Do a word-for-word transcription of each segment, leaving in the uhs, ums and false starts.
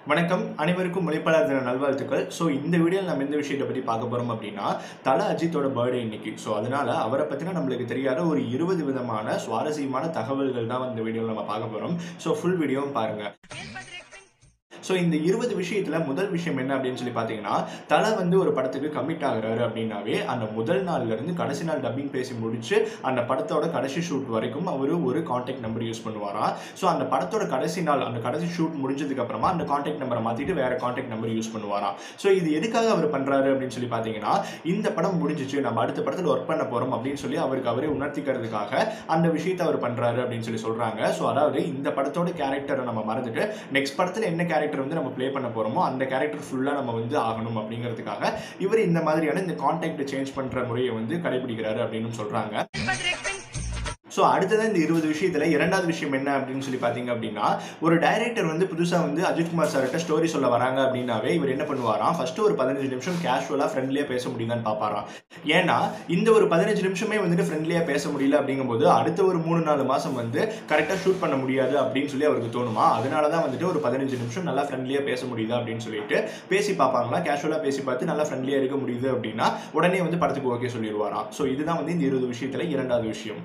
வணக்கம் அனைவருக்கும் மொழிப்பாளர் தின நல்வாழ்த்துக்கள். ஸோ இந்த வீடியோவில் நம்ம எந்த விஷயத்தை பற்றி பார்க்க போகிறோம் அப்படின்னா, தல அஜித்தோட பர்த்டே இன்னைக்கு. ஸோ அதனால அவரை பற்றினா நம்மளுக்கு தெரியாத ஒரு இருபது விதமான சுவாரஸ்யமான தகவல்கள் தான் இந்த வீடியோவில் நம்ம பார்க்க போகிறோம். ஸோ ஃபுல் வீடியோவும் பாருங்கள். ஸோ இந்த இருபது விஷயத்தில் முதல் விஷயம் என்ன அப்படின்னு சொல்லி பார்த்தீங்கன்னா, தலை வந்து ஒரு படத்துக்கு கமிட் ஆகுறாரு அப்படின்னாவே அந்த முதல் நாள்லேருந்து கடைசி நாள் டப்பிங் பேசி முடிச்சு அந்த படத்தோட கடைசி ஷூட் வரைக்கும் அவர் ஒரு கான்டாக்ட் நம்பர் யூஸ் பண்ணுவாராம். ஸோ அந்த படத்தோட கடைசி நாள் அந்த கடைசி ஷூட் முடிஞ்சதுக்கு அப்புறமா அந்த கான்டாக்ட் நம்பரை மாற்றிட்டு வேற கான்டாக்ட் நம்பர் யூஸ் பண்ணுவாராம். ஸோ இது எதுக்காக அவர் பண்ணுறாரு அப்படின்னு சொல்லி பார்த்தீங்கன்னா, இந்த படம் முடிஞ்சிச்சு, நம்ம அடுத்த படத்தில் ஒர்க் பண்ண போகிறோம் அப்படின்னு சொல்லி அவருக்கு அவரே உணர்த்திக்கிறதுக்காக அந்த விஷயத்தை அவர் பண்ணுறாரு அப்படின்னு சொல்லி சொல்கிறாங்க. ஸோ அதாவது இந்த படத்தோட கேரக்டரை நம்ம மறந்துட்டு நெக்ஸ்ட் படத்தில் என்ன கேரக்டர் வந்து நம்ம ப்ளே பண்ண போறோமோ அந்த கேரக்டர் ஃபுல்லா நம்ம வந்து ஆகணும் அப்படிங்கிறதுக்காக இவர் இந்த மாதிரியான இந்த கான்டாக்ட் சேஞ்ச் பண்ற முறையை வந்து கடைபிடிக்கிறாரு அப்படின்னு சொல்றாங்க. ஸோ அடுத்ததான் இந்த இருபது விஷயத்தில் இரண்டாவது விஷயம் என்ன அப்படின்னு சொல்லி பார்த்தீங்க அப்படின்னா, ஒரு டைரக்டர் வந்து புதுசாக வந்து அஜித்குமார் சார்கிட்ட ஸ்டோரி சொல்ல வராங்க அப்படின்னாவே இவர் என்ன பண்ணுவாராம், ஃபர்ஸ்ட் ஒரு பதினஞ்சு நிமிஷம் கேஷுவலாக ஃப்ரெண்ட்லியாக பேச முடியுதான்னு பார்ப்பாராம். ஏன்னா இந்த ஒரு பதினஞ்சு நிமிஷமே வந்துட்டு ஃப்ரெண்ட்லியாக பேச முடியல அப்படிங்கும்போது அடுத்த ஒரு மூணு நாலு மாதம் வந்து கரெக்டாக ஷூட் பண்ண முடியாது அப்படின்னு சொல்லி அவருக்கு தோணுமா. அதனால தான் வந்துட்டு ஒரு பதினஞ்சு நிமிஷம் நல்லா ஃப்ரெண்ட்லியாக பேச முடியுதா அப்படின்னு சொல்லிட்டு பேசி பார்ப்பாங்களா. கேஷுவலாக பேசி பார்த்து நல்லா ஃப்ரெண்ட்லியாக இருக்க முடியுது அப்படின்னா உடனே வந்து படத்துக்கு ஓகே சொல்லிடுவாராம். ஸோ இதுதான் வந்து இந்த இருபது விஷயத்தில் இரண்டாவது விஷயம்.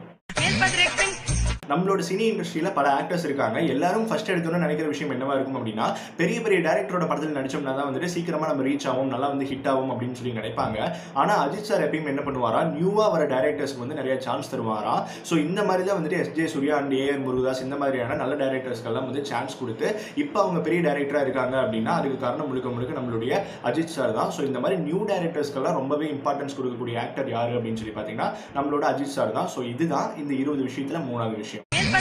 நம்மளோட சினி இண்டஸ்ட்ரியில பல ஆக்டர்ஸ் இருக்காங்க. எல்லாரும் ஃபர்ஸ்ட் எடுத்தோன்னு நினைக்கிற விஷயம் என்னவா இருக்கும் அப்படின்னா, பெரிய பெரிய டைரக்டரோட படத்தில் நடிச்சோம்னா தான் வந்துட்டு சீக்கிரமா நம்ம ரீச் ஆகும், நல்லா வந்து ஹிட் ஆகும் அப்படின்னு சொல்லி நினைப்பாங்க. ஆனா அஜித் சார் எப்பயும் என்ன பண்ணுவாரா, நியூவா வர டைரக்டர்ஸ்க்கு வந்து நிறைய சான்ஸ் தருவாரா. ஸோ இந்த மாதிரி தான் வந்துட்டு S J Suryah and A R Murugadoss இந்த மாதிரியான நல்ல டைரக்டர்ஸ்க்கெல்லாம் வந்து சான்ஸ் கொடுத்து இப்போ அவங்க பெரிய டைரக்டரா இருக்காங்க அப்படின்னா அதுக்கு காரணம் முழுக்க முழுக்க நம்மளுடைய அஜித் சார் தான். ஸோ இந்த மாதிரி நியூ டைரக்டர்ஸ்க்கெல்லாம் ரொம்பவே இம்பார்ட்டன்ஸ் கொடுக்கக்கூடிய ஆக்டர் யாரு அப்படின்னு சொல்லி பார்த்தீங்கன்னா நம்மளோட அஜித் சார் தான். ஸோ இதுதான் இந்த இருபது விஷயத்துல மூணாவது விஷயம்.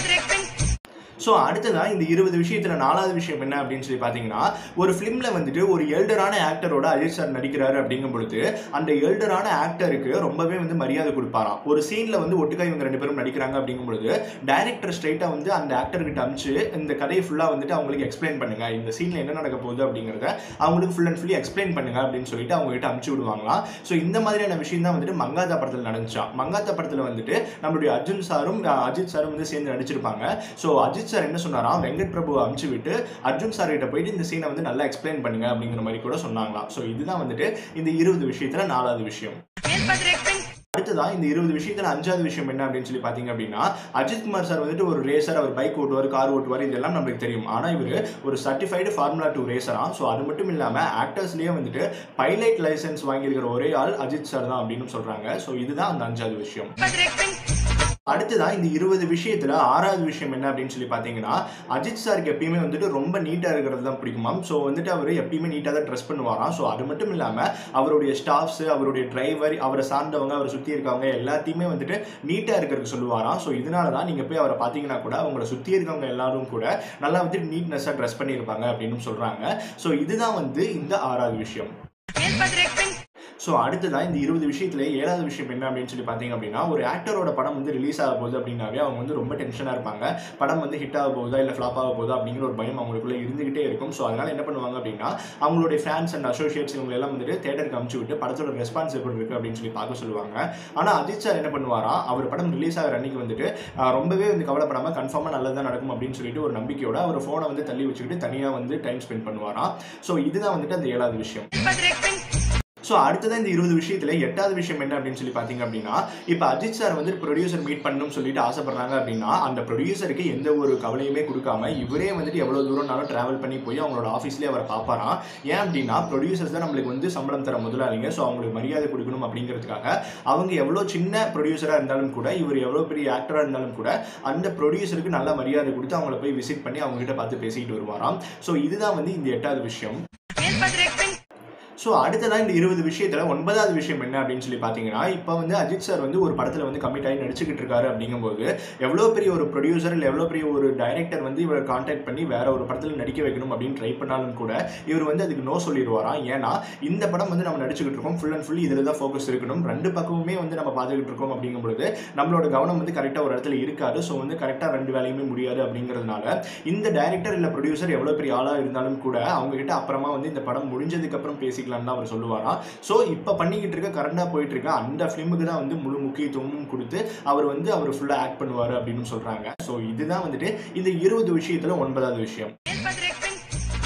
ஸோ அடுத்ததான் இந்த இருபது விஷயத்துல நாலாவது விஷயம் என்ன அப்படின்னு சொல்லி பார்த்தீங்கன்னா, ஒரு ஃபிலிம்ல வந்துட்டு ஒரு எல்டரான ஆக்டரோட அஜித் சார் நடிக்கிறாரு அப்படிங்கும் பொழுது அந்த எல்டரான ஆக்டருக்கு ரொம்பவே வந்து மரியாதை கொடுப்பாராம். ஒரு சீன்ல வந்து ஒட்டுக்கா இவங்க ரெண்டு பேரும் நடிக்கிறாங்க அப்படிங்கும் பொழுது டைரக்டர் ஸ்ட்ரைட்டா வந்து அந்த ஆக்டர் கிட்ட அனுப்பிச்சு இந்த கதையை ஃபுல்லா வந்துட்டு அவங்களுக்கு எக்ஸ்பிளைன் பண்ணுங்க, இந்த சீன்ல என்ன நடக்க போகுது அப்படிங்கிறத அவங்களுக்கு ஃபுல் அண்ட் ஃபுல்லி எக்ஸ்பிளைன் பண்ணுங்க அப்படின்னு சொல்லிட்டு அவங்க கிட்ட அனுப்பிச்சு விடுவாங்களாம். ஸோ இந்த மாதிரியான விஷயம் தான் வந்துட்டு மங்காத்தா படத்தில் நடந்துச்சான். மங்காத்தா படத்தில் வந்துட்டு நம்மளுடைய அர்ஜுன் சாரும் அஜித் சாரும் வந்து சேர்ந்து நடிச்சிருப்பாங்க. ஸோ அஜித் சார் என்ன சொன்னாரா, வெங்கட் பிரபுவை அனுப்பிச்சு விட்டு அர்ஜுன் சார் கிட்ட போயிட்டு இந்த சீனை வந்து நல்லா எக்ஸ்பிளைன் பண்ணுங்க அப்படிங்கிற மாதிரி கூட சொன்னாங்களாம். ஸோ இதுதான் வந்துட்டு இந்த இருபது விஷயத்துல நாலாவது விஷயம். அடுத்ததான் இந்த இருபது விஷயத்துல அஞ்சாவது விஷயம் என்ன அப்படின்னு சொல்லி பாத்தீங்க அப்படின்னா, அஜித்குமார் சார் வந்துட்டு ஒரு ரேசர், அவர் பைக் ஓட்டுவார், கார் ஓட்டுவார், இதெல்லாம் நம்மளுக்கு தெரியும். ஆனா இவர் ஒரு சர்டிஃபைடு ஃபார்முலா டூ ரேசரா. ஸோ அது மட்டும் இல்லாம ஆக்டர்ஸ்லயே வந்துட்டு பைலட் லைசன்ஸ் வாங்கியிருக்கிற ஒரே ஆள் அஜித் சார் தான் அப்படின்னு சொல்றாங்க. ஸோ இதுதான் அந்த அஞ்சாவது விஷயம். அடுத்ததான் இந்த இருபது விஷயத்துல ஆறாவது விஷயம் என்ன அப்படின்னு சொல்லி பாத்தீங்கன்னா, அஜித் சாருக்கு எப்பயுமே வந்துட்டு ரொம்ப நீட்டா இருக்கிறது தான் பிடிக்குமாம். ஸோ வந்துட்டு அவர் எப்பயுமே நீட்டா தான் ட்ரெஸ் பண்ணுவாராம். ஸோ அது மட்டும் இல்லாம அவருடைய ஸ்டாஃப்ஸ், அவருடைய டிரைவர், அவரை சார்ந்தவங்க, அவரை சுத்தி இருக்கவங்க எல்லாத்தையுமே வந்துட்டு நீட்டா இருக்கிறதுக்கு சொல்லுவாராம். ஸோ இதனால தான் நீங்க போய் அவரை பாத்தீங்கன்னா கூட அவங்களை சுத்தி இருக்கவங்க எல்லாரும் கூட நல்லா வந்துட்டு நீட்னஸா ட்ரெஸ் பண்ணியிருப்பாங்க அப்படின்னு சொல்றாங்க. ஸோ இதுதான் வந்து இந்த ஆறாவது விஷயம். ஸோ அடுத்ததான் இந்த இருபது விஷயத்துல ஏழாவது விஷயம் என்ன அப்படின்னு சொல்லி பார்த்தீங்க அப்படின்னா, ஒரு ஆக்டரோட படம் வந்து ரிலீஸ் ஆக போகுது அப்படின்னாவே அவங்க வந்து ரொம்ப டென்ஷனாக இருப்பாங்க. படம் வந்து ஹிட் ஆக போகுதா இல்லை ஃப்ளாப் ஆக போகுதா அப்படிங்கிற ஒரு பயம் அவங்களுக்குள்ள இருந்துகிட்டே இருக்கும். ஸோ அதனால என்ன பண்ணுவாங்க அப்படின்னா, அவங்களுடைய ஃபேன்ஸ் அண்ட் அசோசியேட்ஸ் இவங்க எல்லாம் வந்துட்டு தேட்டருக்கு அனுப்பிச்சு விட்டு படத்தோட ரெஸ்பான்ஸ் எப்படி இருக்கு அப்படின்னு சொல்லி பார்க்க சொல்லுவாங்க. ஆனால் அஜித் சார் என்ன பண்ணுவாரா, அவர் படம் ரிலீஸ் ஆகிற அன்னைக்கு வந்துட்டு ரொம்பவே வந்து கவலைப்படாமல் கன்ஃபார்மாக நல்லதான் நடக்கும் அப்படின்னு சொல்லிட்டு ஒரு நம்பிக்கையோட அவர் ஃபோனை வந்து தள்ளி வச்சுக்கிட்டு தனியாக வந்து டைம் ஸ்பெண்ட் பண்ணுவாராம். ஸோ இதுதான் வந்துட்டு அந்த ஏழாவது விஷயம். ஸோ அடுத்ததான் இந்த இருபது விஷயத்துல எட்டாவது விஷயம் என்ன அப்படின்னு சொல்லி பார்த்தீங்க அப்படின்னா, இப்போ அஜித் சார் வந்து ப்ரொடியூசர் மீட் பண்ணணும்னு சொல்லிட்டு ஆசைப்படுறாங்க அப்படின்னா அந்த ப்ரொடியூசருக்கு எந்த ஒரு கவலையுமே கொடுக்காம இவரே வந்துட்டு எவ்வளோ தூரம்னாலும் டிராவல் பண்ணி போய் அவங்களோட ஆஃபீஸ்லேயே அவரை பார்ப்பாராம். ஏன் அப்படின்னா ப்ரொடியூசர்ஸ் தான் நம்மளுக்கு வந்து சம்பளம் தர முதலாளிங்க. ஸோ அவங்களுக்கு மரியாதை கொடுக்கணும் அப்படிங்கிறதுக்காக அவங்க எவ்வளோ சின்ன ப்ரொடியூசராக இருந்தாலும் கூட, இவர் எவ்வளோ பெரிய ஆக்டராக இருந்தாலும் கூட அந்த ப்ரொடியூசருக்கு நல்ல மரியாதை கொடுத்து அவங்கள போய் விசிட் பண்ணி அவங்க கிட்ட பார்த்து பேசிக்கிட்டு வருவாராம். ஸோ இதுதான் வந்து இந்த எட்டாவது விஷயம். ஸோ அடுத்ததான் இந்த இருபது விஷயத்துல ஒன்பதாவது விஷயம் என்ன அப்படின்னு சொல்லி பார்த்தீங்கன்னா, இப்போ வந்து அஜித் சார் வந்து ஒரு படத்தில் வந்து கமிட் ஆகி நடிச்சுக்கிட்டு இருக்காரு அப்படிங்கும்போது எவ்வளோ பெரிய ஒரு ப்ரொடியூசர் இல்லை எவ்வளோ பெரிய ஒரு டைரக்டர் வந்து இவரை கான்டாக்ட் பண்ணி வேற ஒரு படத்தில் நடிக்க வைக்கணும் அப்படின்னு ட்ரை பண்ணாலும் கூட இவர் வந்து அதுக்கு நோ சொல்லிடுவாராம். ஏன்னா இந்த படம் வந்து நம்ம நடிச்சுக்கிட்டு இருக்கோம், ஃபுல் அண்ட் ஃபுல்லி இதில் தான் ஃபோக்கஸ் இருக்கணும், ரெண்டு பக்கமுமே வந்து நம்ம பார்த்துக்கிட்டு இருக்கோம் அப்படிங்கும்போது நம்மளோட கவனம் வந்து கரெக்டாக ஒரு இடத்துல இருக்காது. ஸோ வந்து கரெக்டாக ரெண்டு வேலையுமே முடியாது அப்படிங்கிறதுனால இந்த டைரக்டர் இல்லை ப்ரொடியூசர் எவ்வளோ பெரிய ஆளாக இருந்தாலும் கூட அவங்க கிட்ட அப்புறமா வந்து இந்த படம் முடிஞ்சதுக்கு அப்புறம் பேசிக்கலாம் தான் அவர் சொல்லுவாராம். சோ இப்ப பண்ணிக்கிட்டு இருக்க கரண்டா போயிட்டு இருக்க அந்த ஃபிலிமுக்கு தான் வந்து முழு முக்கியத்துவமும் கொடுத்து அவர் வந்து அவர் ஃபுல்லா ஆக்ட் பண்ணுவாரு அப்படின்னு சொல்றாங்க. சோ இதுதான் வந்துட்டு இந்த இருபது விஷயத்துல ஒன்பதாவது விஷயம்.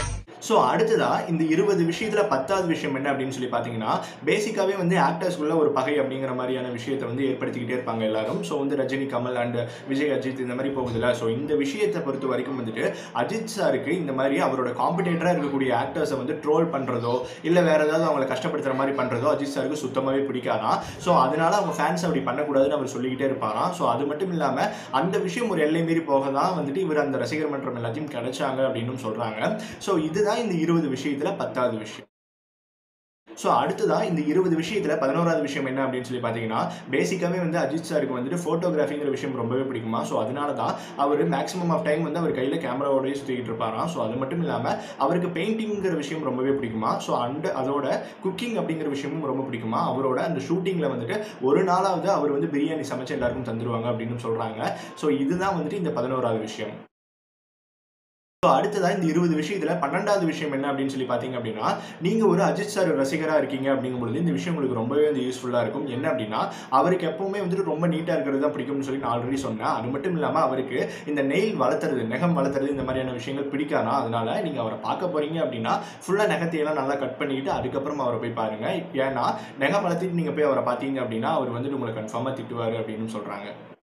ஸோ அடுத்ததா இந்த இருபது விஷயத்துல பத்தாவது விஷயம் என்ன அப்படின்னு சொல்லி பார்த்தீங்கன்னா, பேசிக்காவே வந்து ஆக்டர்ஸ்குள்ள ஒரு பகை அப்படிங்கிற மாதிரியான விஷயத்தை வந்து ஏற்படுத்திக்கிட்டே இருப்பாங்க எல்லாரும். ஸோ வந்து ரஜினி, கமல் அண்ட் விஜய், அஜித் இந்த மாதிரி போகுதுல்ல. ஸோ இந்த விஷயத்தை பொறுத்த வரைக்கும் வந்துட்டு அஜித் சாருக்கு இந்த மாதிரி அவரோட காம்படிட்டராக இருக்கக்கூடிய ஆக்டர்ஸை வந்து ட்ரோல் பண்ணுறதோ இல்லை வேற ஏதாவது அவங்களை கஷ்டப்படுத்துற மாதிரி பண்ணுறதோ அஜித் சாருக்கு சுத்தமாகவே பிடிக்காதான். ஸோ அதனால அவங்க ஃபேன்ஸ் அப்படி பண்ணக்கூடாதுன்னு அவர் சொல்லிக்கிட்டே இருப்பாராம். ஸோ அது மட்டும் இல்லாமல் அந்த விஷயம் ஒரு எல்லை மீறி போக தான் வந்துட்டு இவர் அந்த ரசிகர் மன்றம் எல்லாத்தையும் கிடைச்சாங்க அப்படின்னு சொல்கிறாங்க. ஸோ இதுதான் இந்த இருபது விஷயத்துல பத்தாவது விஷயம். ஸோ அடுத்ததா இந்த இருபது விஷயத்துல பதினோராவது விஷயம் என்ன அப்படின்னு சொல்லி பார்த்தீங்கன்னா, பேசிக்காவே வந்து அஜித் சாருக்கு வந்துட்டு ஃபோட்டோகிராஃபிங்கிற விஷயம் ரொம்பவே பிடிக்குமா. ஸோ அதனால தான் அவர் மேக்ஸிமம் ஆஃப் டைம் வந்து அவர் கையில் கேமராவோடய சுற்றிக்கிட்டு இருப்பாராம். ஸோ அது மட்டும் இல்லாமல் அவருக்கு பெயிண்டிங்கிற விஷயம் ரொம்பவே பிடிக்குமா. ஸோ அண்ட் அதோட குக்கிங் அப்படிங்கிற விஷயமும் ரொம்ப பிடிக்குமா. அவரோட அந்த ஷூட்டிங்கில் வந்துட்டு ஒரு நாளாவது அவர் வந்து பிரியாணி சமைச்சு எல்லாருக்கும் தந்துடுவாங்க அப்படின்னு சொல்கிறாங்க. ஸோ இதுதான் வந்துட்டு இந்த பதினோராவது விஷயம். ஸோ அடுத்ததா இந்த இருபது விஷயத்துல பன்னெண்டாவது விஷயம் என்ன அப்படின்னு சொல்லி பார்த்தீங்க அப்படின்னா, நீங்கள் ஒரு அஜித் சார் ரசிகராக இருக்கீங்க அப்படிங்கும்பொழுது இந்த விஷயம் உங்களுக்கு ரொம்பவே வந்து யூஸ்ஃபுல்லாக இருக்கும். என்ன அப்படின்னா, அவருக்கு எப்பவுமே வந்துட்டு ரொம்ப நீட்டாக இருக்கிறது தான் பிடிக்கும்னு சொல்லி நான் ஆல்ரெடி சொன்னேன். அது மட்டும் இல்லாமல் அவருக்கு இந்த நெயில் வளர்த்துறது, நகம் வளர்த்துறது இந்த மாதிரியான விஷயங்கள் பிடிக்காதான். அதனால நீங்கள் அவரை பார்க்க போறீங்க அப்படின்னா ஃபுல்லாக நகத்தையெல்லாம் நல்லா கட் பண்ணிக்கிட்டு அதுக்கப்புறம் அவரை போய் பாருங்க. ஏன்னா நகம் வளர்த்திட்டு நீங்கள் போய் அவரை பார்த்தீங்க அப்படின்னா அவர் வந்துட்டு உங்களை கன்ஃபார்மாக திட்டுவார் அப்படின்னு சொல்கிறாங்க.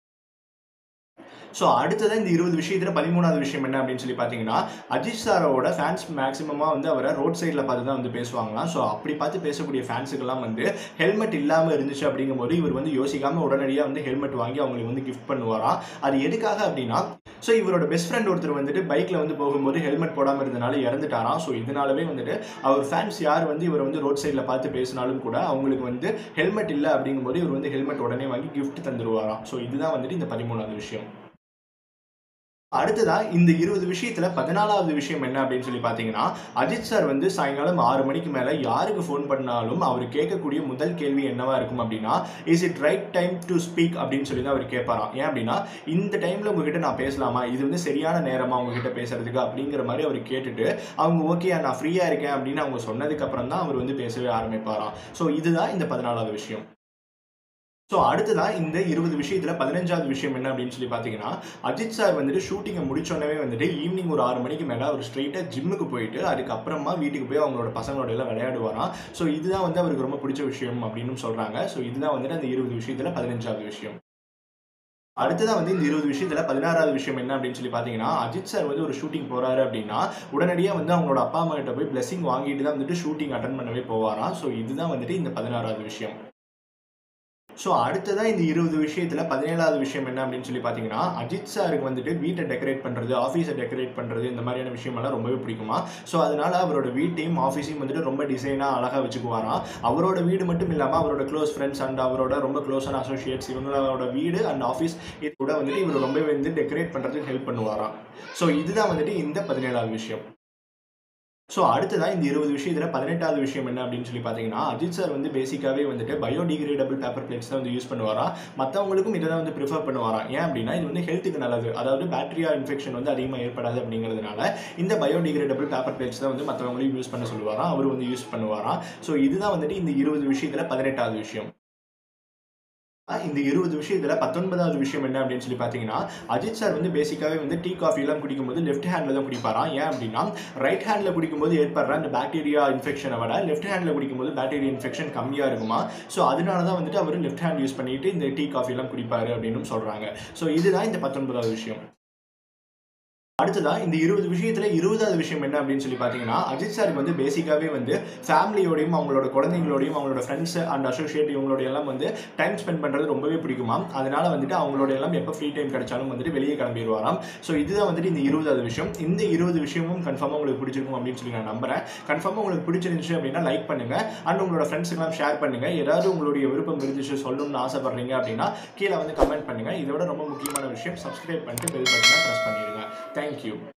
ஸோ அடுத்ததான் இந்த இருபது விஷயத்துல பதிமூணாவது விஷயம் என்ன அப்படின்னு சொல்லி பார்த்தீங்கன்னா, அஜித் சாரோட ஃபேன்ஸ் மேக்ஸிமமாக வந்து அவரை ரோட் சைடில் பார்த்து தான் வந்து பேசுவாங்களாம். ஸோ அப்படி பார்த்து பேசக்கூடிய ஃபேன்ஸுக்கெல்லாம் வந்து ஹெல்மெட் இல்லாமல் இருந்துச்சு அப்படிங்கும்போது இவர் வந்து யோசிக்காமல் உடனடியாக வந்து ஹெல்மெட் வாங்கி அவங்களுக்கு வந்து கிஃப்ட் பண்ணுவாராம். அது எதுக்காக அப்படின்னா, ஸோ இவரோட பெஸ்ட் ஃப்ரெண்ட் ஒருத்தர் வந்துட்டு பைக்கில் வந்து போகும்போது ஹெல்மெட் போடாமல் இருந்தனால இறந்துட்டாராம். ஸோ இதனாலவே வந்துட்டு அவர் ஃபேன்ஸ் யார் வந்து இவர் வந்து ரோட் சைடில் பார்த்து பேசினாலும் கூட அவங்களுக்கு வந்து ஹெல்மெட் இல்லை அப்படிங்கும்போது இவர் வந்து ஹெல்மெட் உடனே வாங்கி கிஃப்ட் தந்துடுவாராம். ஸோ இதுதான் வந்துட்டு இந்த பதிமூணாவது விஷயம். அடுத்ததா இந்த இருபது விஷயத்துல பதினாலாவது விஷயம் என்ன அப்படின்னு சொல்லி பார்த்தீங்கன்னா, அஜித் சார் வந்து சாயங்காலம் ஆறு மணிக்கு மேலே யாருக்கு ஃபோன் பண்ணாலும் அவர் கேட்கக்கூடிய முதல் கேள்வி என்னவா இருக்கும் அப்படின்னா, is it right time to speak அப்படின்னு சொல்லி தான் அவர் கேட்பாராம். ஏன் அப்படின்னா, இந்த டைமில் உங்ககிட்ட நான் பேசலாமா, இது வந்து சரியான நேரமா உங்ககிட்ட பேசுறதுக்கு அப்படிங்கிற மாதிரி அவர் கேட்டுட்டு அவங்க ஓகே நான் ஃப்ரீயாக இருக்கேன் அப்படின்னு அவங்க சொன்னதுக்கு அப்புறம் தான் அவர் வந்து பேசவே ஆரம்பிப்பாராம். ஸோ இதுதான் இந்த பதினாலாவது விஷயம். ஸோ அடுத்ததான் இந்த இருபது விஷயத்துல பதினஞ்சாவது விஷயம் என்ன அப்படின்னு சொல்லி பார்த்தீங்கன்னா, அஜித் சார் வந்துட்டு ஷூட்டிங்கை முடிச்சோடனே வந்துட்டு ஈவினிங் ஒரு ஆறு மணிக்கு மேலே அவர் ஸ்ட்ரெயிட்டாக ஜிம்முக்கு போயிட்டு அதுக்கப்புறமா வீட்டுக்கு போய் அவங்களோட பசங்களோட எல்லாம் விளையாடுவாராம். ஸோ இதுதான் வந்து அவருக்கு ரொம்ப பிடிச்ச விஷயம் அப்படின்னு சொல்கிறாங்க. ஸோ இதுதான் வந்துட்டு அந்த இருபது விஷயத்துல பதினஞ்சாவது விஷயம். அடுத்ததான் வந்து இந்த இருபது விஷயத்துல பதினாறாவது விஷயம் என்ன அப்படின்னு சொல்லி பார்த்தீங்கன்னா, அஜித் சார் வந்து ஒரு ஷூட்டிங் போறாரு அப்படின்னா உடனடியாக வந்து அவங்களோட அப்பா அம்மா கிட்ட போய் பிளெஸிங் வாங்கிட்டு தான் வந்துட்டு ஷூட்டிங் அட்டன் பண்ணவே போவாராம். ஸோ இதுதான் வந்துட்டு இந்த பதினாறாவது விஷயம். ஸோ அடுத்ததான் இந்த இருபது விஷயத்துல பதினேழாவது விஷயம் என்ன அப்படின்னு சொல்லி பார்த்தீங்கன்னா, அஜித் சாருக்கு வந்துட்டு வீட்டை டெக்கரேட் பண்ணுறது, ஆஃபீஸை டெக்கரேட் பண்ணுறது இந்த மாதிரியான விஷயமெல்லாம் ரொம்பவே பிடிக்குமா. ஸோ அதனால அவரோட வீட்டையும் ஆஃபீஸையும் வந்துட்டு ரொம்ப டிசைனாக அழகாக வச்சுக்குவாராம். அவரோட வீடு மட்டும் இல்லாமல் அவரோட க்ளோஸ் ஃப்ரெண்ட்ஸ் அண்ட் அவரோட ரொம்ப க்ளோஸான அசோசியேட்ஸ் இவங்களோட வீடு அண்ட் ஆஃபீஸ் இது கூட வந்துட்டு இவர் ரொம்பவே வந்து டெக்கரேட் பண்ணுறதுக்கு ஹெல்ப் பண்ணுவாராம். ஸோ இதுதான் வந்துட்டு இந்த பதினேழாவது விஷயம். ஸோ அடுத்ததான் இந்த இருபது விஷயத்துல பதினெட்டாவது விஷயம் என்ன அப்படின்னு சொல்லி பார்த்தீங்கன்னா, அஜித் சார் வந்து பேசிக்காவே வந்துட்டு பயோடிகிரேடபிள் பேப்பர் பிளேட்ஸ் தான் வந்து யூஸ் பண்ணுவாரா. மற்றவங்களுக்கும் இதை தான் வந்து ப்ரிஃபர் பண்ணுவாரா. ஏன் அப்படின்னா இது வந்து ஹெல்த்துக்கு நல்லது, அதாவது பாக்டீரியா இன்ஃபெக்ஷன் வந்து அதிகமாக ஏற்படாது அப்படிங்கிறதுனால இந்த பயோடிகிரேடபிள் பேப்பர் பிளேட்ஸ் தான் வந்து மற்றவங்களையும் யூஸ் பண்ண சொல்லுவாராம், அவர் வந்து யூஸ் பண்ணுவாராம். ஸோ இதுதான் வந்துட்டு இந்த இருபது விஷயத்துல பதினெட்டாவது விஷயம். இந்த இருபது விஷயத்துல பத்தொன்பதாவது விஷயம் என்ன அப்படின்னு சொல்லி பார்த்தீங்கன்னா, அஜித் சார் வந்து பேசிக்காவே வந்து டீ காஃபி எல்லாம் குடிக்கும்போது லெஃப்ட் ஹேண்ட்ல தான் குடிப்பாராம். ஏன் அப்படின்னா ரைட் ஹேண்ட்ல குடிக்கும்போது ஏற்படுற அந்த பாக்டீரியா இன்ஃபெக்ஷனை விட லெஃப்ட் ஹேண்ட்ல குடிக்கும்போது பாக்டீரியா இன்ஃபெக்ஷன் கம்மியாக இருக்குமா. ஸோ அதனால தான் வந்துட்டு அவர் லெஃப்ட் ஹேண்ட் யூஸ் பண்ணிட்டு இந்த டீ காஃபி எல்லாம் குடிப்பாரு அப்படின்னு சொல்றாங்க. ஸோ இதுதான் இந்த பத்தொன்பதாவது விஷயம். அடுத்ததா இந்த இருபது விஷயத்துல இருபதாவது விஷயம் என்ன அப்படின்னு சொல்லி பார்த்தீங்கன்னா, அஜித் சாருக்கு வந்து பேசிக்காவே வந்து ஃபேமிலியோடையும் அவங்களோட குழந்தைங்களோடையும் அவங்களோட ஃப்ரெண்ட்ஸ் அண்ட் அசோசியேட் இவங்களோட எல்லாம் வந்து டைம் ஸ்பெண்ட் பண்ணுறது ரொம்பவே பிடிக்குமா. அதனால வந்துட்டு அவங்களோட எல்லாம் எப்போ ஃப்ரீ டைம் கிடைச்சாலும் வந்துட்டு வெளியே கிளம்பிடுவாராம். ஸோ இதுதான் வந்துட்டு இந்த இருபதாவது விஷயம். இந்த இருபது விஷயமும் கன்ஃபார்மாக உங்களுக்கு பிடிச்சிருக்கும் அப்படின்னு சொல்லி நான் நம்புறேன். கன்ஃபார்மாக உங்களுக்கு பிடிச்சிருந்துச்சு அப்படின்னா லைக் பண்ணுங்க அண்ட் உங்களோட ஃப்ரெண்ட்ஸுக்கெல்லாம் ஷேர் பண்ணுங்க. ஏதாவது உங்களுடைய விருப்பம் இருந்துச்சு சொல்லணும்னு ஆசைப்படுறீங்க அப்படின்னா கீழே வந்து கமெண்ட் பண்ணுங்க. இதோட ரொம்ப முக்கியமான விஷயம் சப்ஸ்கிரைப் பண்ணிட்டு பெல் பட்டனை ப்ரெஸ் பண்ணிடுங்க. Thank you.